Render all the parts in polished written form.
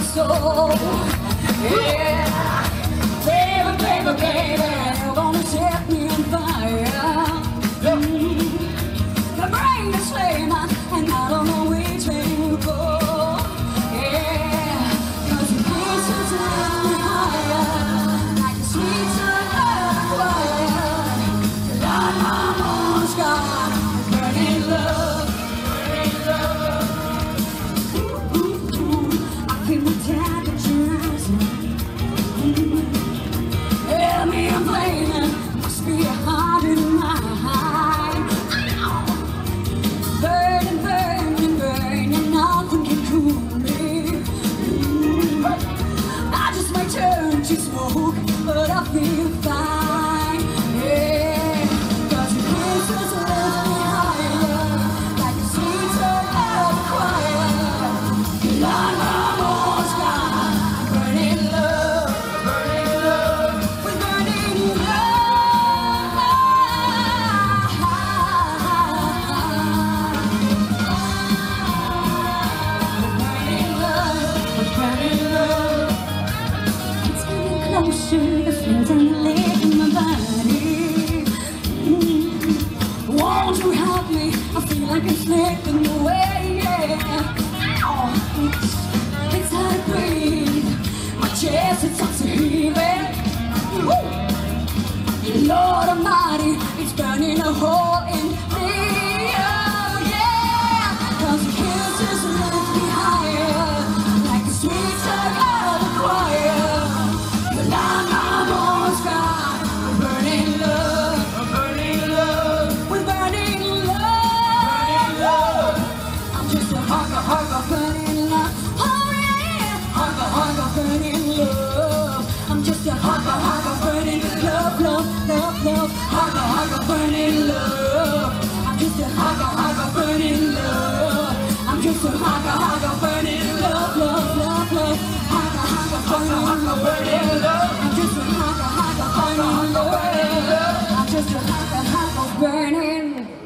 soul. Yeah, baby, baby, baby, you're gonna set me on fire. My brain is flaming, and I don't know which way to go. Yeah, 'cause your kisses lift me higher, like the sweet sound of a choir. Light my moon sky, burning love, burning love. I feel the temperatures. Tell me I'm flaming, must be a heart in my mind. Burning, burning, burning, nothing can cool me. I just might turn to smoke, but I feel fine. Yeah, 'cause your kisses lift me higher, like the sweet sound of a choir. Light my moon sky, burning love, burning love, with burning love. Burning love, with burning love. It's getting closer, the flames are lit in my body. Won't you help me? I feel like it's slipping away. Yeah. Oh, it's hard to breathe. My chest it starts to heaving. Woo! Lord Almighty, it's burning a hole in me. Oh yeah, 'cause your kisses lift me higher, like the sweet sound of a choir. You light my moon sky, burning love, burning love, with burning love. I'm just a hugger, burning love. Oh yeah, hugger, burning love. I'm just a hugger, burning love, love, love, love. Hugger, burning love. I'm just a hugger, burning love. I'm just a hugger, burning love, love, love, love. Hugger, burning love. I'm just a hugger, burning love. I'm just a hugger, burning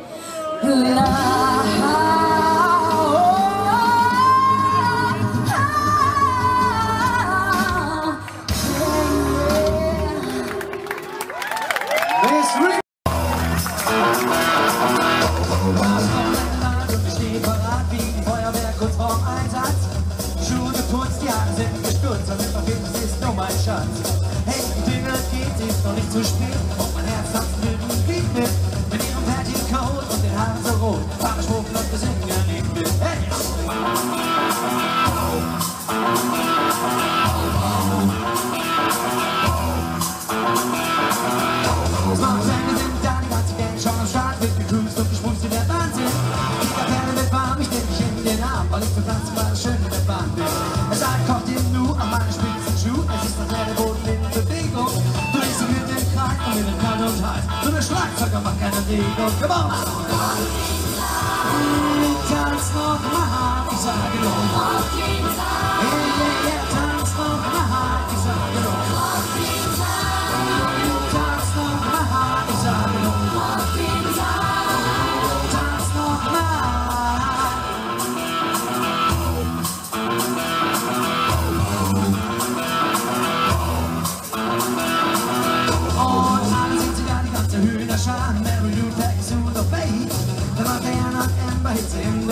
love. Ich stehe parat wie ein Feuerwerk kurz vorm Einsatz. Schuhe geputzt, die Haare sind gestutzt, damit man findet, es ist nur mein Schatz. Hey, die Dinge geht, sie ist noch nicht zu spät. Und mein Herz tanzt mit und fliegt mit. Mit ihrem Petticoat und den Haaren so rot. Fahre schwuppen und wir singen ein Lied mit. Hey! Smartphone sind da, die ganze Gang schon am Start. Wird gecruised und geschmust wie der Wahnsinn. Die Kapelle wird warm, ich nehm dich in den Arm, weil ich für Pflanzen gerade schön in der Bahn bin. Es kocht im Nu an meinen spitzen Schuh. Es ist noch der Boden in Bewegung. Du legst dich mit dem Kragen und mit dem Kalt und heiß. Nur der Schlagzeuger macht keine Regung. Come on! Tanz noch mal, ich sage nur. Yeah, tanz noch mal, ich sage nur. Tanz noch mal, ich sage nur. Tanz noch mal. Und alle sind sie da, die ganze Hühnerschar. Mary Lou, Peggy Sue, the Faith. Der Montana und Amber Hitze im